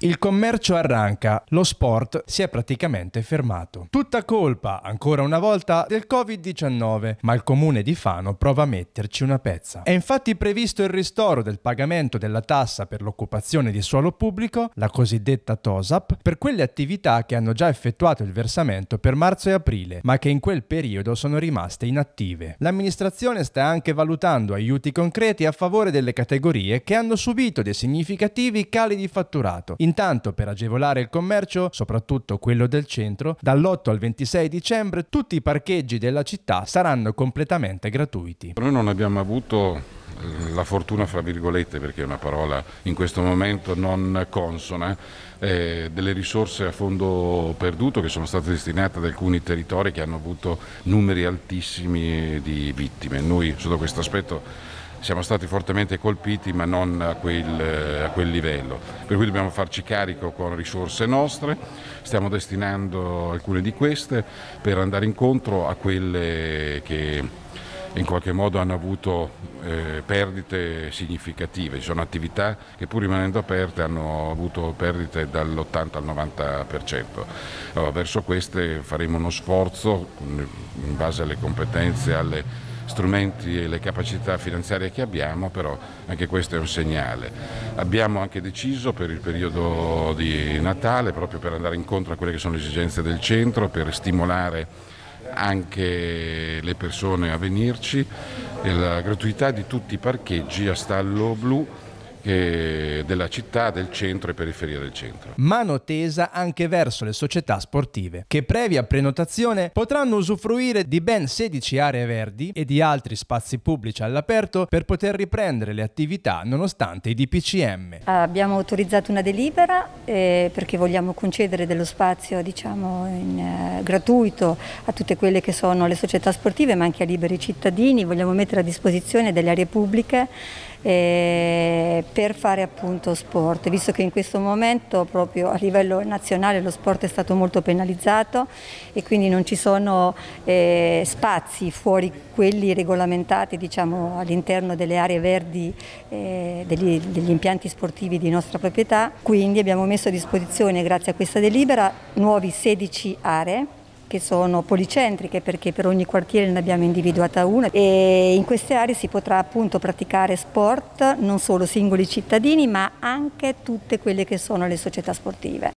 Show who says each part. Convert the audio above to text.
Speaker 1: Il commercio arranca, lo sport si è praticamente fermato. Tutta colpa, ancora una volta, del Covid-19, ma il comune di Fano prova a metterci una pezza. È infatti previsto il ristoro del pagamento della tassa per l'occupazione di suolo pubblico, la cosiddetta TOSAP, per quelle attività che hanno già effettuato il versamento per marzo e aprile, ma che in quel periodo sono rimaste inattive. L'amministrazione sta anche valutando aiuti concreti a favore delle categorie che hanno subito dei significativi cali di fatturato. Intanto, per agevolare il commercio, soprattutto quello del centro, dall'8 al 26 dicembre tutti i parcheggi della città saranno completamente gratuiti.
Speaker 2: Noi non abbiamo avuto la fortuna, fra virgolette, perché è una parola in questo momento non consona, delle risorse a fondo perduto che sono state destinate ad alcuni territori che hanno avuto numeri altissimi di vittime. Noi sotto questo aspetto siamo stati fortemente colpiti, ma non a quel livello, per cui dobbiamo farci carico con risorse nostre. Stiamo destinando alcune di queste per andare incontro a quelle che in qualche modo hanno avuto perdite significative. Ci sono attività che pur rimanendo aperte hanno avuto perdite dall'80 al 90%. Allora, verso queste faremo uno sforzo in base alle competenze, alle strumenti e le capacità finanziarie che abbiamo, però anche questo è un segnale. Abbiamo anche deciso per il periodo di Natale, proprio per andare incontro a quelle che sono le esigenze del centro, per stimolare anche le persone a venirci, la gratuità di tutti i parcheggi a stallo blu della città, del centro e periferia del centro.
Speaker 1: Mano tesa anche verso le società sportive, che previa prenotazione potranno usufruire di ben 16 aree verdi e di altri spazi pubblici all'aperto per poter riprendere le attività nonostante i DPCM.
Speaker 3: Abbiamo autorizzato una delibera perché vogliamo concedere dello spazio, gratuito a tutte quelle che sono le società sportive, ma anche a liberi cittadini. Vogliamo mettere a disposizione delle aree pubbliche per fare appunto sport, visto che in questo momento proprio a livello nazionale lo sport è stato molto penalizzato e quindi non ci sono spazi fuori quelli regolamentati, diciamo, all'interno delle aree verdi degli impianti sportivi di nostra proprietà. Quindi abbiamo messo a disposizione, grazie a questa delibera, nuovi 16 aree che sono policentriche, perché per ogni quartiere ne abbiamo individuata una, e in queste aree si potrà appunto praticare sport non solo singoli cittadini ma anche tutte quelle che sono le società sportive.